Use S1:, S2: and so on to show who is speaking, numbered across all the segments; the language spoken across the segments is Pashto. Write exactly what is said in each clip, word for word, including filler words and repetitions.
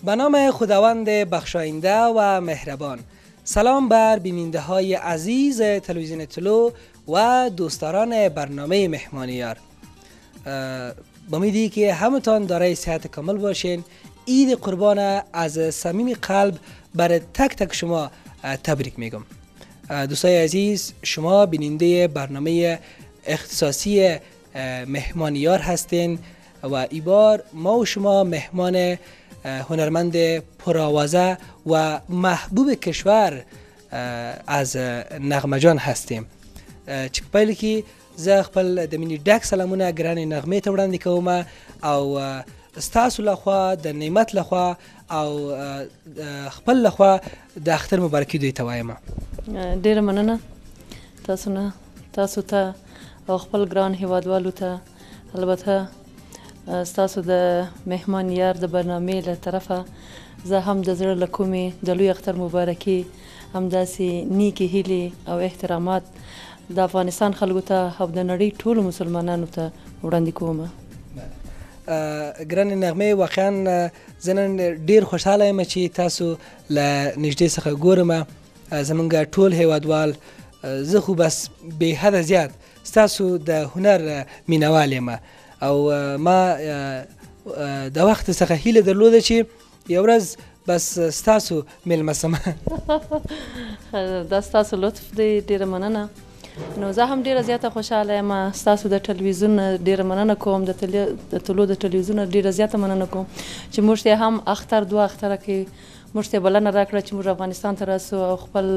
S1: به نام خداوند بخشاینده و مهربان. سلام بر بیننده های عزیز تلویزیون طلوع و دوستداران برنامه مهمانیار. با امیدی که همتان دارای صحت کامل باشین. عید قربان از صمیم قلب بر تک تک شما تبریک میگم. دوستای عزیز، شما بیننده برنامه اختصاصی مهمانیار هستین و این بار ما و شما مهمان هنرمند پرآوازه و محبوب کشور از نغمه جان هستیم. چې په پیل کې زه خپل د مینې ډک سلامونه ګرانې نغمې ته وړاندې کوم او ستاسو لخوا د نعمت لخوا او خپل لخوا د اختر مبارکي دوی ته وایم.
S2: ډېره مننه تاسو نه تاسو ته او خپل ګران هیوادوالو ته، البته ستاسو د مهمان یار د برنامې له طرفه زه هم د زړه له کومې د لوی اختر مبارکي همداسې نیکې هیلې او احترامات د افغانستان خلکو ته او د نړۍ ټولو مسلمانانو ته وړاندې کوم.
S1: ګرانې نغمې، واقعا زه نن ډېر خوشحاله یم چې تاسو له نږدې څخه ګورم. زمونږ ټول هیوادوال، زه خو بس بې حده زیات ستاسو د هنر مینوال یم او ما د وخت څخه هیله درلوده چې یو ورځ بس ستاسو میلمه سم.
S2: دا ستاسو لطف دی، ډېره مننه. نو زه هم ډېره زیاته خوشحاله یم. ستاسو د ټلویزیون ډېره مننه کوم، د طلوع د ټلویزیون ډېره زیاته مننه کوم چې موږ ته هم اختر دوه اختره کې موږ ته بلنه راکړه چې موږ افغانستان ته راسو او خپل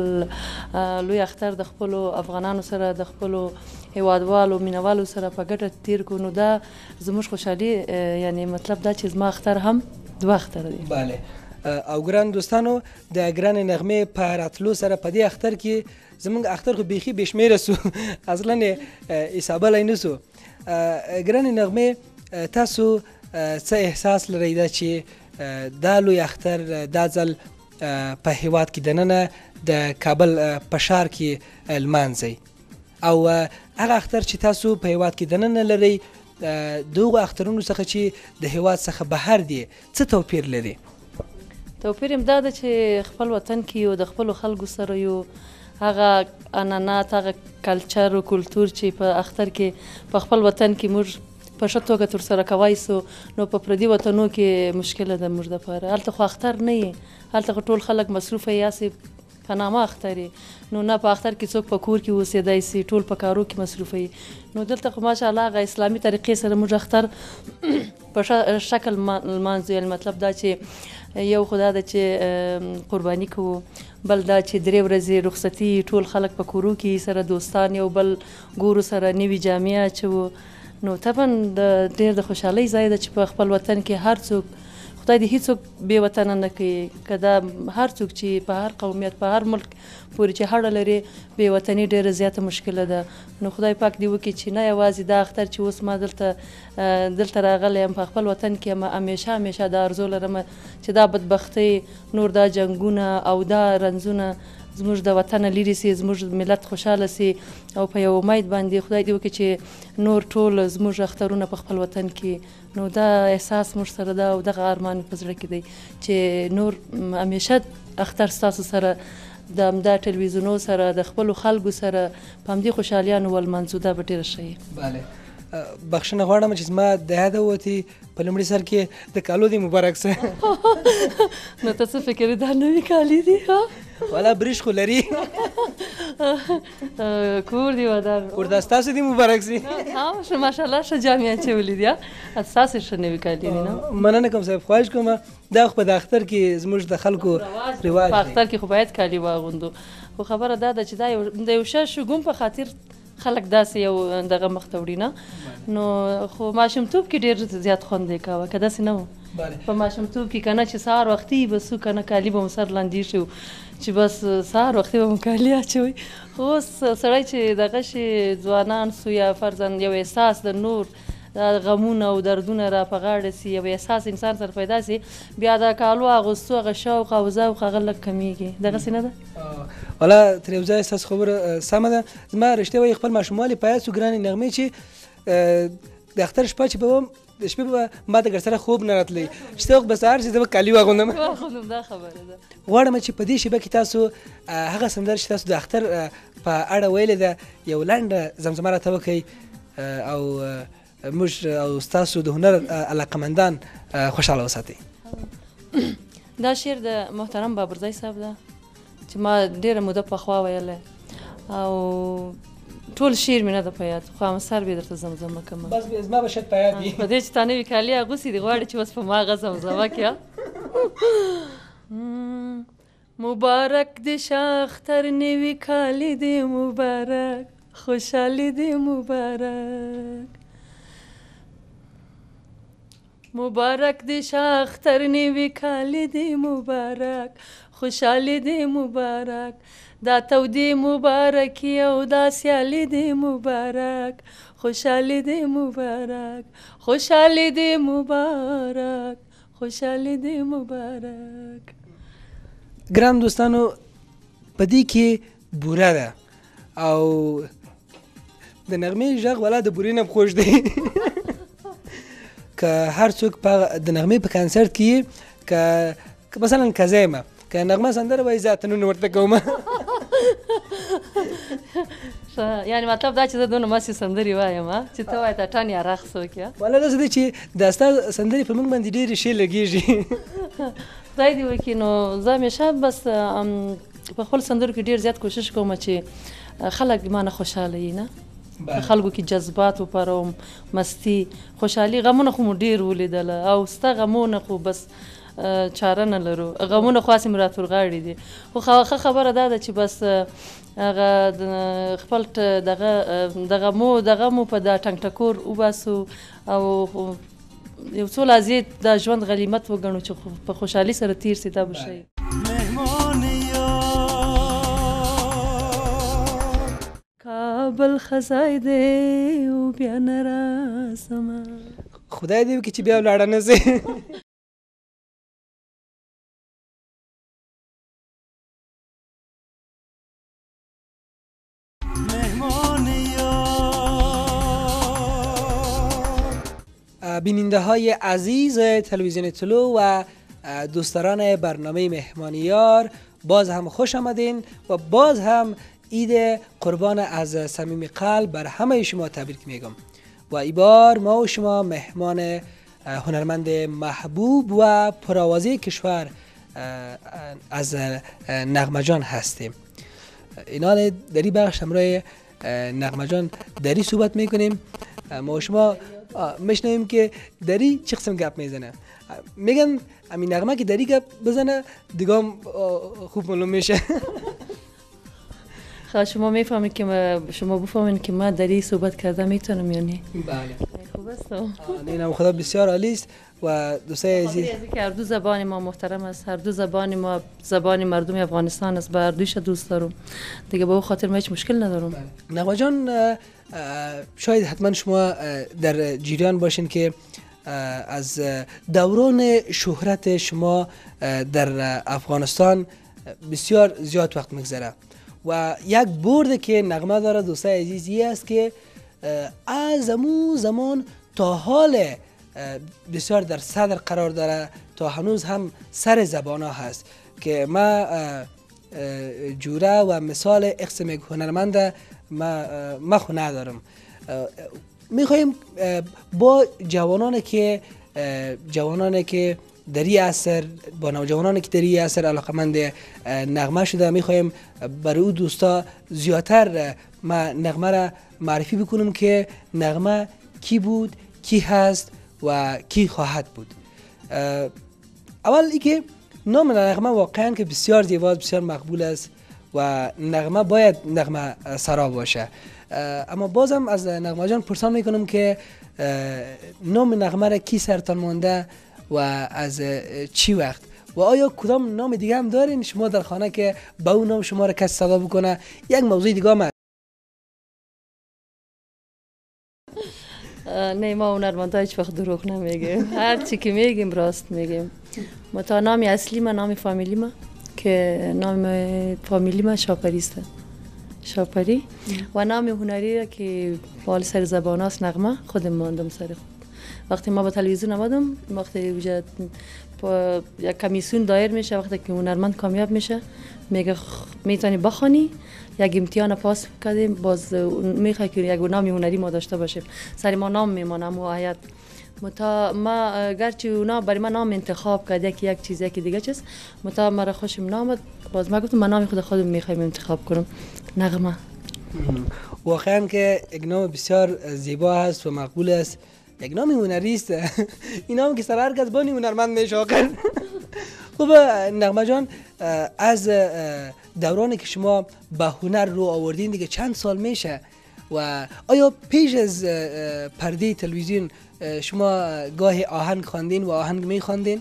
S2: لوی اختر د خپلو افغانانو سره د خپلو هیوادوالو مینوالو سره په ګډه تیر کړو. نو دا زموږ خوشحالي، یعنی مطلب دا چې زما اختر هم دوه اختر دی.
S1: بله. او ګران دوستانو، د ګرانې نغمې په راتلو سره په دې اختر کې زمونږ اختر خو بیخي بې شمېره سو، اصلا یې حسابلی نه سو. ګرانې نغمې، تاسو څه احساس لرئ دا چې دا لوی اختر دا ځل په هیواد کې دننه د کابل په ښار کې لمانځئ او هغه اختر چې تاسو په هیواد کې دننه لرئ د هغو اخترونو څخه چې د هیواد څخه بهر دی څه توپیر لري؟
S2: توپیر یې دا ده چې خپل وطن کې یو، د خپلو خلکو سره یو، هغه عنعنات، هغه کلچر او کلتور چې په اختر کې په خپل وطن کې موږ په ښه توګه ترسره کوای سو، نو په پردي وطنو کې مشکله ده موږ دپاره. هلته خو اختر نه یې، هلته خو ټول خلک مصروفه یاسې په نامه اختر یې، نو نه په اختر کې څوک په کور کې اوسېدی سي، ټول په کارو کې مصروفه یي. نو دلته خو ماشاءالله هغه اسلامي طریقې سره موږ اختر په ښه شکل لمانځو. یعنې مطلب دا چې یو خو دا ده چې قرباني کوو، بل دا چې درې ورځې رخصتي، ټول خلک په کورو کې سره دوستان یو بل ګورو، سره نوي جامې اچوو. نو طبعا د ډېر د خوشحالۍ ځای ده چې په خپل وطن کې هر څوک، خدای دې هیڅوک بې وطنه نه کوي، که دا هر څوک چې په هر قومیت په هر ملک پورې چې هړه لري، بې وطني ډېره زیاته مشکله ده. نو خدای پاک دې وکړي چې نه یوازې دا اختر چې اوس ما دلته دلته راغلی یم په خپل وطن کې یم، همیشه همیشه دا ارزو لرم چې دا بدبختۍ، نور دا جنګونه او دا رنځونه زموږ د وطنه لرې سي، زموږ ملت خوشحاله سي او په یو امید باندې خدای دې وکړي چې نور ټول زموږ اخترونه په خپل وطن کې. نو دا احساس موږ سره ده او دغه ارمان په زړه کې دی چې نور همیشه اختر ستاسو سره د همدا ټلویزیونو سره د خپلو خلکو سره په همدې خوشحالیانو ولمانځو. دا به ډېره ښه وي. بله.
S1: بخښنه غواړم چې زما د یاده وتې په لومړي سر کې د کالو دې مبارک سه.
S2: نو ته څه فکر دا نوي کالي دي؟
S1: والا بریش خو لري.
S2: کور دی ودان
S1: کور دا ستاسو دې مبارک سي.
S2: ها ماشاءالله ښه جامې اچولي دي، ستاسو ښه نوي کالي دي. نه
S1: مننه کوم صاحب، خواهش کوم دا خو په د اختر کې زموږ د خلکو رواج دی،
S2: په اختر کې خو باید کالي واغوندو. خو خبره دا ده چې دا یو د یو ښه شګون په خاطر خلک داسې یو دغه مخ ته وړي نه. نو خو ماشومتوب کې ډېر زیات خوند یې کاوه، که داسې نه و په ماشومتوب کې که نه چې سهار وختي بس که نه کالي به مو سر لاندې شو چې بس سهار وختي به مو کالي اچوئ. خو اوس سړی چې دغه شي ځوانان سو یا فرضاً یو احساس د نور غمونه او دردونه را په غاړه سي، یو احساس انسان سره پیدا سي، بیا د کالو اغوستو هغه شوق او ذوق هغه لږ کمیږي. دغسې نه ده؟
S1: والا تر یو ځایه ستاسو خبره سمه ده. زما رښتیا وایي خپل ماشوموالي په یاد سو ګرانې نغمې چې دختر شپه چې به شپه به ما ته ګرسره خوب نه راتلی چې وخت به سهار شي زه به کالي واغوندم
S2: واغوندم دا خبره ده
S1: غواړم چې په دې شیبه کې تاسو هغه سندره چې تاسو د اختر په اړه ویلې ده یو لنډه زمزمه راته وکړئ او موږ او ستاسو د هنر علاقمندان خوشحاله وساتئ.
S2: دا شعر د محترم بابرزی صاحب ده چې ما ډېره موده پخوا ویلی او ټول شعر مې نه ده په یاد خو همسر به درته زمزمه کوم.
S1: بس زما به شاید په یاد وي.
S2: په دې چې تا نوي کالي اغوستي دي غواړي چې اوس په ما هغه زمزمه کړه. مبارک دې شه اختر نوي کالي دې مبارک خوشحالي دې مبارک مبارک دې شه اختر نوي کالي دې مبارک خوشحالي دې مبارک دا تودې مبارکي او دا سیالي دې مبارک خوشحالي دې مبارک خوشحالي دې مبارک خوشحالي دې مبارک.
S1: ګران دوستانو په دې کې بوره ده او د نغمې غږ والا د بورې نه خوږ دی. که هر څوک د نغمې په کنسرت کې که مثلا که زه یم که نغمه سندره وایي زه اتنونه ورته کوم.
S2: یعنی مطلب دا چې زه دونه مستې سندرې وایم چې ته وایې ټټن یا رقص وکړه.
S1: والا داسې دی چې دا ستا سندرې په موږ باندې ډېرې ښې لګېږي.
S2: خدای دې وکړي. نو زه همیشه بس په خپل سندرو کې ډېر زیات کوشش کوم چې خلک مانه خوشحاله وي نه په خلکو کې جذبات وپاروم مستي خوشحالي. غمونه خو مو ډېر ولیدله او ستا غمونه خو بس چاره نه لرو غمونه خو هسې مو راتورغاړي دي خو ښه خبره دا ده چې بس هغه خپل دغه دغه مو دغه مو په دا ټنګ ټکور وباسو او یو څو لحظې دا ژوند غنیمت وګڼو چې په خوشحالي سره تیر سي دا به شي. کابل خزای دی او بیا نه راسمه
S1: خدای دې وکړي چې بیا ولاړه نه ځې. بیننده های عزیز تلویزیون طلوع و دوستداران برنامه مهمانیار باز هم خوش آمدین و باز هم عید قربان از صمیم قلب بر همه شما تبریک میگم و این بار ما و شما مهمان هنرمند محبوب و پرآوازه کشور از نغمه جان هستیم. اینال دری بخش همراه نغمه جان دری صحبت میکنیم. ما و شما میشنویم که دری چه قسم گپ میزنه. میگن همین نغمه که دری گپ بزنه دیگه خوب معلوم میشه.
S2: خب شما میفهمید که شما بفهمید که من دری صحبت کرده میتونم یعنی؟
S1: بله.
S2: خوب است.
S1: نه خدا بسیار عالی است و دوستای عزیز
S2: که هر دو زبان ما محترم است، هر دو زبان ما زبان مردم افغانستان است، به هر دویش دوست دارم. دیگه به اون خاطر من هیچ مشکل ندارم.
S1: نغمه جان شاید حتما شما در جریان باشین که از دوران شهرت شما در افغانستان بسیار زیاد وقت میگذره و یک برد که نغمه داره دوستای عزیزی است که از امو زمان تا حال بسیار در صدر قرار داره تا هنوز هم سر زبان ها هست که ما جوره و مثال اقسم هنرمند ما ما خو ندارم. میخوایم با جوانانی که جوانانی که دری اثر با نوجوانانی که دری اثر علاقمند نغمه شده میخوایم برای او دوستا زیادتر ما نغمه را معرفی بکنم که نغمه کی بود، کی هست و کی خواهد بود. اول ای که نام نغمه واقعا که بسیار زیباست، بسیار مقبول است و نغمه باید نغمه سرا باشه. اما بازم از نغمه جان پرسان میکنم که نام نغمه را کی سرتان مانده و از چی وقت و آیا کدام نام دیگه هم دارین شما در خانه که با اون نام شما را کسی صدا بکنه؟ یک موضوع دیگه هم
S2: نه ما هنرمندا هیچ وقت دروغ نمیگیم. هر چی که میگیم راست میگیم. متا نام اصلی ما نام فامیلی ما که نام فامیلی ما شاپریسته. شاپری و نام هنری را که بال سر زبان است نغمه خودم ماندم سر خود. وقتی ما به تلویزیون آمدم، وقتی وجد با یک کمیسیون دایر میشه، وقتی که هنرمند کامیاب میشه میگه میتونی بخوانی، یک امتحان پاس کردیم باز میخوای که یک نام هنری ما داشته باشیم، سر ما نام میمانم و حیات متا ما گرچه اونا برای من نام انتخاب کرده که یک چیز یکی دیگه چیز متا مرا خوشم نامد، باز ما گفتم من نام خود خودم میخوایم انتخاب کنم نغمه.
S1: واقعا که یک نام بسیار زیبا است و مقبول است، یک نام هنری است. این نام که سر هر کس بانی هنرمند میشه آخر. خب نغمه جان، از دورانی که شما به هنر رو آوردین دیگه چند سال میشه و آیا پیش از پرده تلویزیون شما گاهی آهنگ خواندین و آهنگ میخواندین؟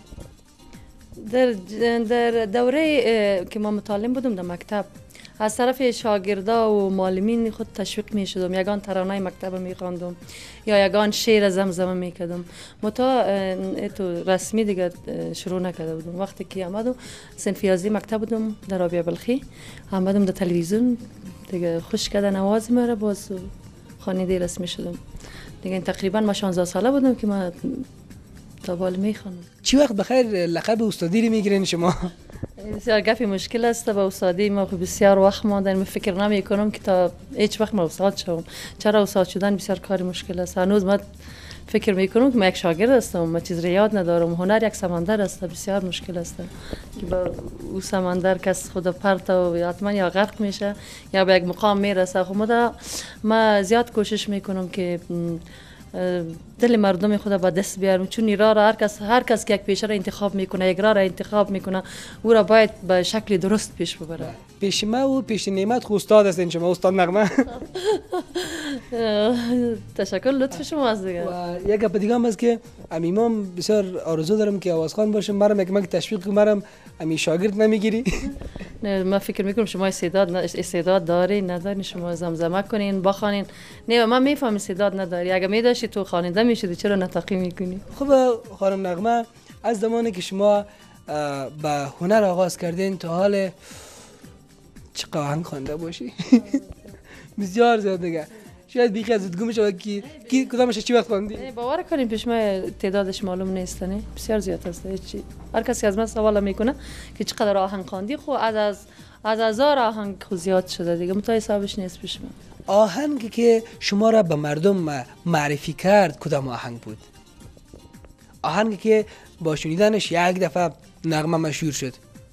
S2: در در دوره که ما متعلم بودم در مکتب از طرف شاگردا و معلمین خود تشویق می شدم، یگان ترانه مکتب می خواندم یا یگان شعر زمزمه می کردم. متا تو رسمی دیگه شروع نکرده بودم. وقتی که آمدم صنف یازده مکتب بودم در رابعه بلخی، آمدم در تلویزیون دیگه خوش کردن آواز مرا، باز خواننده رسمی شدم دیگه. تقریبا ما شانزده ساله بودم که ما تابال می خوانم.
S1: چی وقت بخیر لقب استادی رو میگیرین شما؟
S2: بسیار گپی مشکل است با استادی ما، بسیار وقت ماندن، فکر نمی کنم که تا هیچ وقت ما استاد شوم. چرا استاد شدن بسیار کار مشکل است. هنوز من فکر می کنم که ما یک شاگرد هستم، ما چیز را یاد ندارم. هنر یک سمندر است، بسیار مشکل است که با او سمندر کس خود پرت و حتما یا غرق میشه یا به یک مقام میرسه. خب ما ما زیاد کوشش میکنم که دل مردم خود با دست بیارم، چون این راه را هر کس هر کس که یک پیشه را انتخاب میکنه، یک راه را انتخاب میکنه، او را باید به شکل درست پیش ببره.
S1: پیش ما و پیش نعمت خود استاد هستین شما، استاد نغمه.
S2: تشکر، لطف شما است دیگه.
S1: و یک گپ دیگه هم است که امیمام بسیار آرزو دارم که آوازخوان باشم، مرا یک مک تشویق کنم، مرا امی شاگرد نمیگیری؟
S2: نه من فکر میکنم شما استعداد استعداد داری نداری، شما زمزمه کنین بخوانین. نه من میفهم استعداد نداری، اگه میداشی تو خواننده میشدی، چرا نطاقی میکنی؟
S1: خب خانم نغمه، از زمانی که شما به هنر آغاز کردین تا حال چه آهنگ خوانده باشی؟ بسیار زیاد دیگه. شاید بیخی از ادگو میشه کی کی کدامش چی وقت خواندی؟
S2: باور کنین پیش ما تعدادش معلوم نیست، نه بسیار زیاد است. هیچ هر کسی از من سوال میکنه که چقدر آهنگ خواندی، خب از از از هزار آهنگ زیاد شده دیگه، متای حسابش نیست پیش من.
S1: آهنگی که شما را به مردم معرفی کرد کدام آهنگ بود؟ آهنگی که با شنیدنش یک دفعه نغمه مشهور شد؟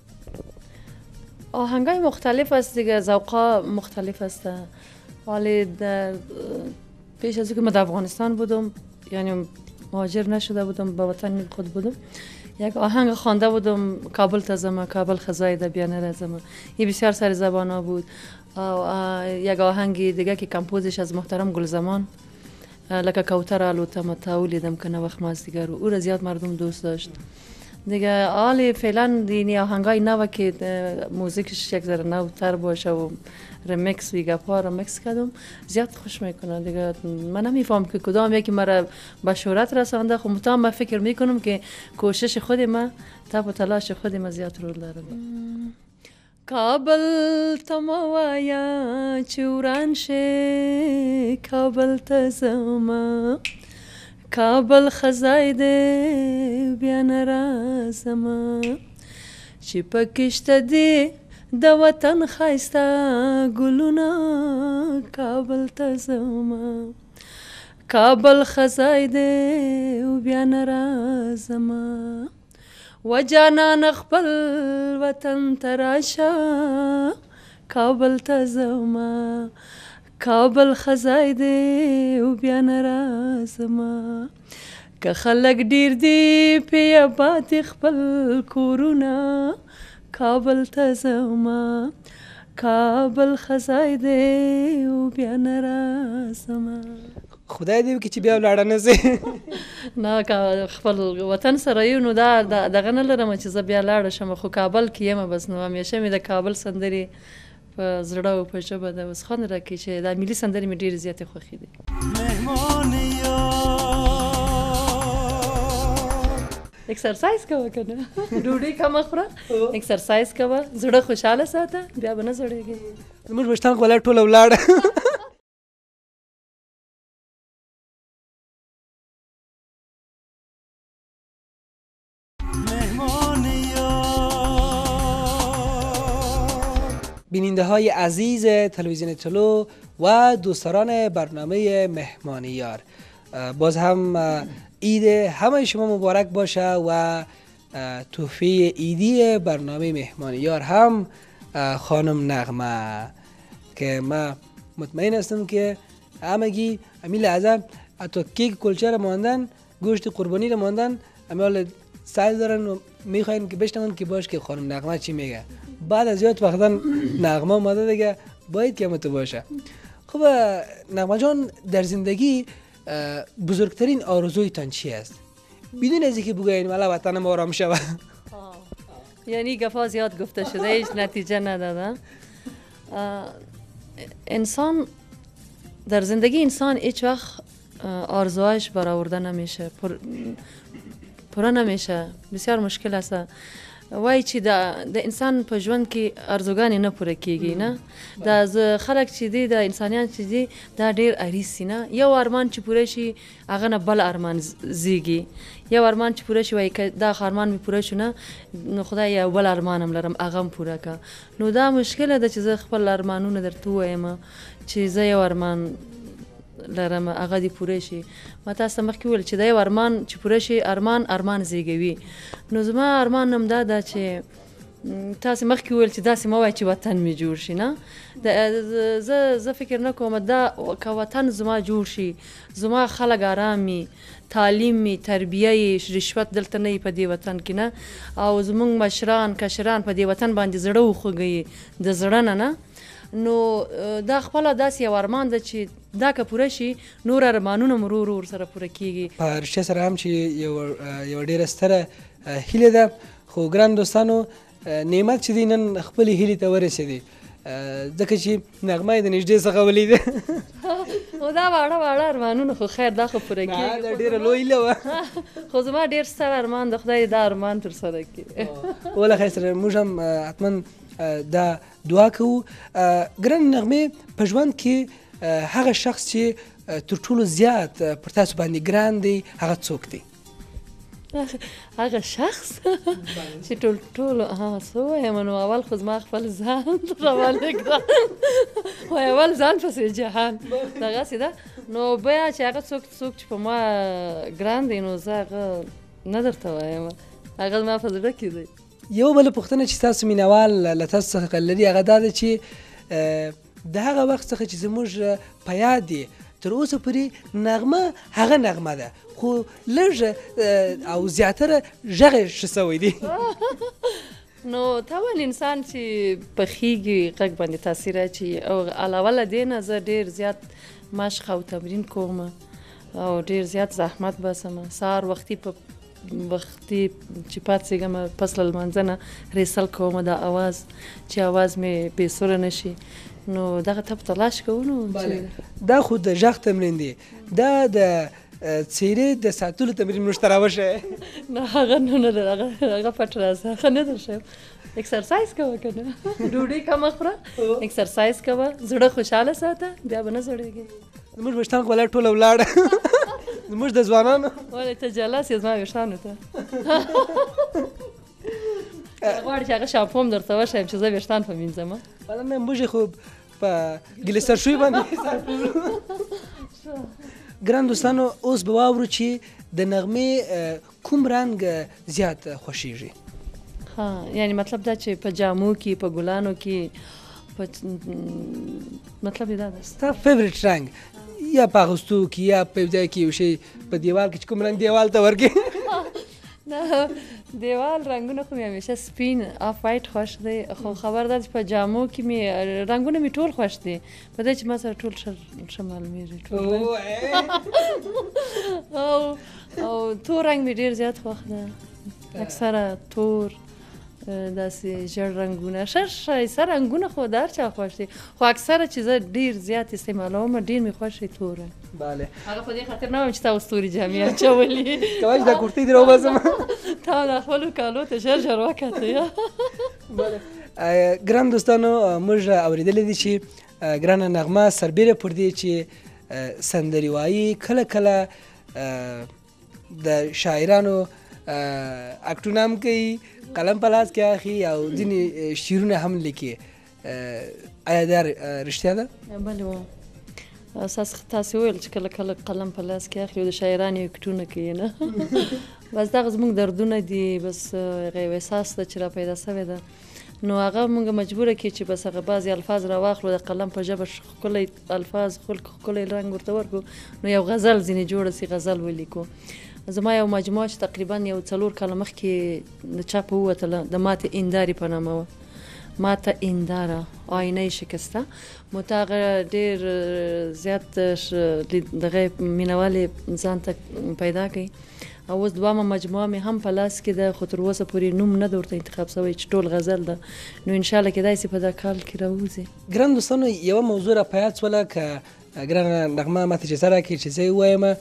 S2: آهنگای مختلف است دیگه، ذوقا مختلف است. ولی در پیش از اینکه من در افغانستان بودم، یعنی مهاجر نشده بودم، به وطن خود بودم، یک آهنگ خوانده بودم، کابل تزم کابل خزای ده بیان رزم. این بسیار سر زبانا بود. یک آهنگ دیگه که کمپوزش از محترم گلزمان، لکه کوتر الوتم تاولیدم کنه وقت ماز دیگر، او را زیاد مردم دوست داشت دیگه. حالی فعلا دینی آهنگای نو که موزیکش یک ذره نوتر باشه و رمیکس ویگا پا رمیکس کردم، زیاد خوش میکنه دیگه. من نمیفهم که کدام یکی مرا به شهرت رسانده، خب متام من فکر میکنم که کوشش خود ما، تب و تلاش خود ما زیاد رول داره. کابل تموایا چوران شه کابل تزما کابل خزای ده بیان رازما چی پکشت دی د وطن خایستا گلونا کابل تزما کابل خزای ده بیان رازما و جانان خپل وطن تراشا کابل تزما کابل خزای دی و بیان رازما که خلق دیر دی پی بات خپل کورونا کابل تزما کابل خزای دی و بیان رازما.
S1: خدای دې وکړي چې بیا ولاړه نه سي.
S2: نه که خپل وطن سره یو نو دا دغه نه لرم چې زه بیا لاړه شم، خو کابل کې یم بس. نو همیشه مې د کابل سندرې په زړه او په ژبه ده، اوس خوند راکوي چې دا ملي سندرې مې ډېرې زیاتې خوښې دي. اکسرسایز کوه کنه ډوډۍ کم خوره اکسرسایز کوه زړه خوشحاله ساته بیا به نه زړېږي
S1: زموږ ویښتان خو ولاړ ټوله ولاړه بیننده های عزیز تلویزیون طلوع و دوستداران برنامه مهمان یار، باز هم عید همه شما مبارک باشه و تحفه عیدی برنامه مهمان یار هم خانم نغمه که ما مطمئن هستم که همگی امی لحظه حتی کیک کلچه را ماندن، گوشت قربانی را ماندن، امی حال سعی دارن و میخواین که بشنون که باش که خانم نغمه چی میگه. بعد از زیاد وقتا نغمه اومده دیگه باید که تو باشه. خب نغمه جان، در زندگی بزرگترین آرزویتان چی است؟ بدون از اینکه بگوین والا وطن ما آرام شود.
S2: یعنی گفا زیاد گفته شده هیچ نتیجه نداده. انسان در زندگی انسان هیچ وقت آرزوهاش برآورده نمیشه، پر پورا نمیشه، بسیار مشکل است. وای چې د انسان په ژوند کې ارزوګانې نه پوره کیږي نه، د خلک چې دي د انسانیان چې دي دا ډیر اړیس نه. یو ارمان چې پوره شي هغه نه بل ارمان زیږي، یو ارمان چې پوره شي وای که دا ارمان می پوره شو نه نو خدای یو بل ارمانم لرم هغه هم پوره کا. نو دا مشکله ده چې زه خپل ارمانونه درته ووایم چې زه یو ارمان لرم هغه دې پوره شي. ما تاسو ته مخکې وویل چې دا یو ارمان چې پوره شي ارمان ارمان زیږوي. نو زما ارمان هم دا ده چې تاسو مخکې وویل چې داسې مه وایئ چې وطن مې جوړ شي نه. زه زه فکر نه کوم دا که وطن زما جوړ شي، زما خلک ارام وي، تعلیم وي، تربیه یې، رشوت دلته نه وي په دې وطن کې نه، او زموږ مشران کشران په دې وطن باندې زړه وخوږوي د زړه نه نه. نو دا خپله داسې یو ارمان ده چې دا که پوره شي نور ارمانونه مو ورو ورو ورسره پوره کیږي.
S1: په رښتیا سره هم چې یوه ډېره ستره هیله ده. خو ګران دوستانو، نعمت چې دی نن خپلې هیلې ته ورسېدی، ځکه چې نغمه یې د نږدې څخه ولیده.
S2: خو دا واړه واړه ارمانونه خو خیر دا خو پوره کېږي.
S1: دا ډېره لوی هیله وه.
S2: خو زما ډېر ستر ارمان د خدای دا ارمان ترسره کړي.
S1: والله خیر سره موږ هم حتما دا دعا کوو. ګران نغمې، په ژوند کې هغه شخص چې تر ټولو زیات پر تاسو باندې ګران دی هغه څوک دی؟
S2: هغه شخص چې ټول ټول ها څه وایم نو اول خو زما خپل ځان راواله ګران وای اول ځان پسې جهان دغسې ده. نو بیا چې هغه څوک څوک چې په ما ګران دی نو زه هغه نه درته وایم، هغه زما په زړه کې دی.
S1: یو بله پوښتنه چې تاسو مینوال له تاسو څخه لري هغه دا ده چې د هغه وخت څخه چې زموږ په یاد دی تر اوسه پورې نغمه هغه نغمه ده، خو لږ او زیاتره غږ یې ښه سوی دی.
S2: نو طبعا انسان چې پخیږي غږ باندې تاثیر اچوي، او علاوه له دې نه زه ډېر زیات مشق او تمرین کوم او ډېر زیات زحمت باسم. سهار وختي په وختي چې پاڅېږم پس له لمانځه نه ریسل کوم د اواز چې اواز مې بې سوره نه شي. نو دغه ته په تلاش کوو. نو
S1: دا خو د غږ تمرین دی، دا د څېرې د ساتلو تمرین موږ ته راوښیه.
S2: نه هغه نه ده، هغه پټ راز هغه نه درښیم. اکسرسایز کوه که نه، ډوډۍ کمه خوره، اکسرسایز کوه، زړه خوشحاله ساته، بیا به نه زړېږي.
S1: زموږ ویښتان خو ولاړ ټوله ولاړه زموږ د ځوانانو.
S2: ولې ته جلس یې زما ویښتانو ته؟ غواړې چې هغه شامپو هم درته وښیم چې زه ویښتان پمینځم؟
S1: والا نه، موږ یې خو په ګلیسرشوي باندې حساب کړو. ګران دوستانو، اوس به واورو چې د نغمې کوم رنګ زیات خوښیږي؟
S2: ها یعنی مطلب دا چې په جامو کې، په ګلانو کې، مطلب یې دا ده
S1: ستا فیوریټ رنګ، یا په اغوستو کې یا په یو ځای کې یو شی په دیوال کې چې کوم رنګ دیوال ته ورکړي؟
S2: نه دیوال رنګونه خو مې همیشه سپین آف وایټ خوښ دی، خو خبر ده چې په جامو کې مې رنګونه مې ټول خوښ دي. په دې چې ما سره ټول ښه معلومېږي او او تور رنګ مې ډېر زیات خوښ ده، اکثره تور داسې ژړ رنګونه ښه ښایسته رنګونه خو د هر چا خوښ دي خو اکثره چې زه ډېر زیات استعمالوم ډېر مې خوښ دی تور رنګ
S1: بله
S2: هغه په دې خاطر نه وایم چې تا اوس تورې جامې اچولي
S1: کولی چې دا کورتۍ دې راوباسم
S2: تا د خپلو کالو ته ژر ژر وکته
S1: ګران دوستانو موږ اورېدلی دي چې ګرانه نغمه سربیره پر دې چې سندري وایي کله کله د شاعرانو اکټونه هم کوي قلم په لاس کې اخلي او ځینې شعرونه هم لیکي آیا دا رښتیا ده؟
S2: بلې و اساس تاسې وویل چې کله کله قلم په لاس کې اخلي او د شاعرانو اکټونه کوي نه بس دغه زموږ دردونه دي بس هغه یو احساس ده چې را پیدا سوی ده نو هغه موږ مجبوره کړي چې بس هغه بعضې الفاظ راواخلو د قلم په ژبه ښکلی الفاظ ښکلی رنګ ورته ورکړو نو یو غزل ځینې جوړه سي غزل ولیکو زما یو مجموعه چې تقریبا یو څلور کاله مخکې د چاپه ووتله د ماته ایندارې په نامه وه ماته اینداره آینه شکسته مو ته هغه ډېر زیات دغه مینهوالې ځان ته پیدا کوي او اوس دوامه مجموعه مې هم په لاس کې ده خو تر اوسه پورې نوم نه ده ورته انتخاب شوی چې ټول غزل ده نو انشاءالله کیدای سي په دا کال کې راوځي
S1: ګران دوستانو یوه موضوع را په یاد شوله که ګرانه نغمه ماته اجازه راکړي چې زه یې ووایم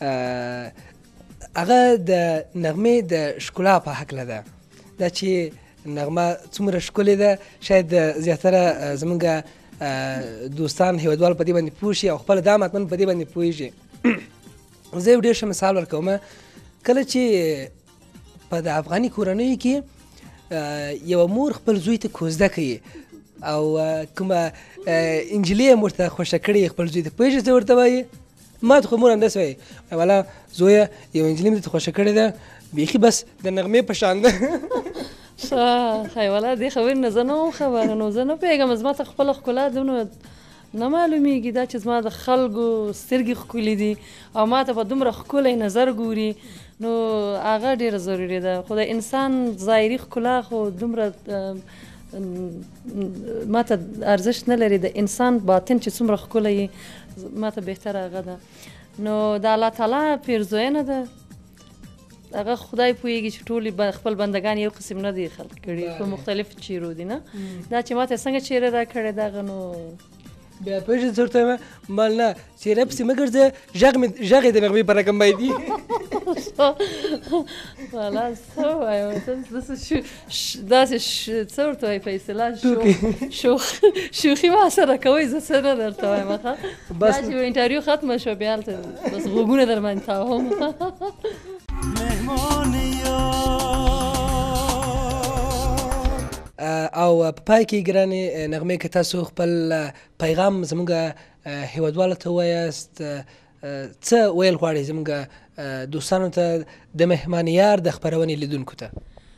S1: هغه د نغمې د ښکلا په هکله ده دا چې نغمه څومره ښکلې ده شاید زیاتره زموږ دوستان هیوادوال په دې باندې پوه شي او خپله دا هم حتما په دې باندې پوهېږي زه یو ډېر ښه مثال ورکوم کله چې په د افغاني کورنیو کې یوه مور خپل زوی ته کوزده کوي او کومه انجلۍ هم ورته خوښه کړې خپل زوی ته پوهېږې څه ورته وایي ما ته خو مور همداسې وایي والا زویه یو انجلۍ مې درته خوښه کړې ده بیخي بس د نغمې په شان ده
S2: ښه ښایي والا دې خبرې نه زه نه وم خبره نو زه نه پوهېږم زما ته خپله ښکلا دومره نه معلومیږي دا چې زما د خلکو سترګې ښکلي دي او ما ته په دومره ښکلی نظر ګوري نو هغه ډېره ضروري ده خو د انسان ظاهري ښکلا خو دومره ما ته ارزښت نه لري د انسان باطن چې څومره ښکلی ما ته بهتره هغه ده نو د الله تعالی پیرزوینه ده هغه خدای پوهېږي چې ټولې خپل بندګان یو قسم نه دي خلق کړي په مختلف چیرو دي نه دا چې ما ته څنګه چیرې را کړې دغه نو
S1: بیا پوهېږې څه ورته وایم مال نه څېره پسې مه ګرځه غږ یې د نغمې په رقم باندې
S2: والا څه ووایم داسې څه ورته وایي په اصطلاح شوخي ما سره کوئ زه څه نه درته وایم ښه دا چې انټرویو ختمه شوه بیا هلته بس غوږونه در باندې تاوم
S1: او په پای کې ګرانې نغمې که تاسو خپل پیغام زموږ هیوادوالو ته ووایاست څه ویل غواړئ زموږ دوستانو ته د مهمانیار د خپرونې لیدونکو ته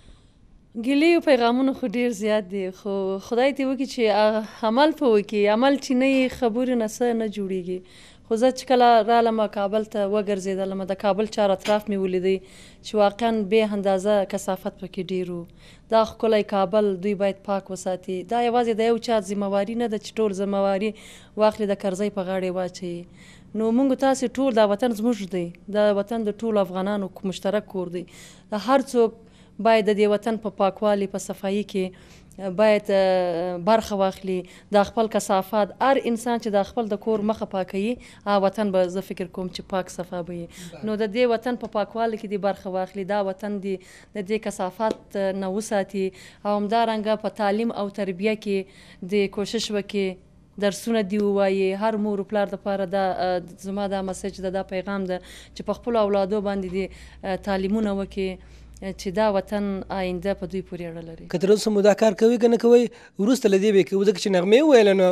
S2: ګیلې او پیغامونه خو ډېر زیات دي خو خدای دې وکړي چې عمل په وکړي عمل چې نه یې خبرې نه څه نه جوړېږي خو زه چې کله رالم کابل ته وګرځېدلم د کابل چار اطراف مې ولیدی چې واقعا بې اندازه کثافت پکې ډېر و دا ښکلی کابل دوی باید پاک وساتي دا یوازې د یو چا ذمهواري نه ده چې ټول ذمهواري واخلي د کرزۍ په غاړې واچوي نو موږ تاسې ټول دا وطن زموږ دی دا وطن د ټولو افغانانو مشترک کور دی د هر څوک باید د دې وطن په پاکوالي په صفایي کې باید برخه واخلي دا خپل کثافات هر انسان چې دا خپل د کور مخه پاکوي هغه وطن به زه فکر کوم چې پاک صفا به وي نو د دې وطن په پاکوالي کې دې برخه واخلي دا وطن دې د دې کثافات نه وساتي او همدارنګه په تعلیم او تربیه کې دې کوشش وکړي درسونه دی ووایي هر مور و پلار دپاره دا زما دا مسج ده دا پیغام ده چې په خپلو اولادو باندې دې تعلیمونه وکړي چې دا وطن آینده په دوی پورې اړه لري
S1: که تر اوسه مو دا کار کوئ که نه کوئ وروسته له دې به یې کوو ځکه چې نغمې وویله نو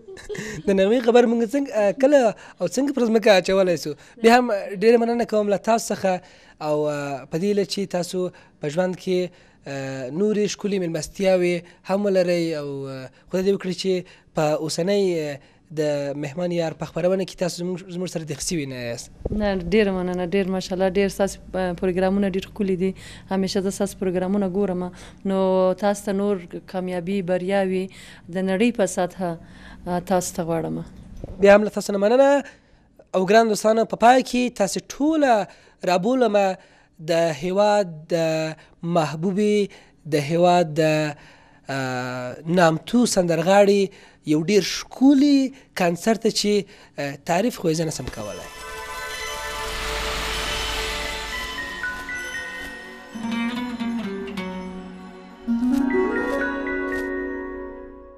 S1: د نغمې خبر موږ څنګه کله او څنګه پر ځمکه اچولی سو بیا هم ډېره مننه کوم له تاسو څخه او په دې هیله چې تاسو په ژوند کې نورې ښکلې مېلمستیاوې هم ولرئ او خدای دې وکړي چې په اوسنۍ د مهمان یار په خپرونه کې تاسو زموږ سره دېخ سوي نه یاست
S2: نه ډېره مننه ډېر ماشاءالله ډېر ستاسې پروګرامونه ډېر ښکلي دي همیشه زه ستاسو پروګرامونه ګورم نو تاسو ته نور کامیابي بریاوي د نړۍ په سطحه تاسو ته غواړم
S1: بیا هم له تاسو نه مننه او ګران دوستانو په پای کې تاسې ټوله رابولم د هیواد د محبوبې د هیواد د نامتو سندرغاړي یو ډیر ښکلي کنسرت چې تعریف خو یې زه نسم کولی.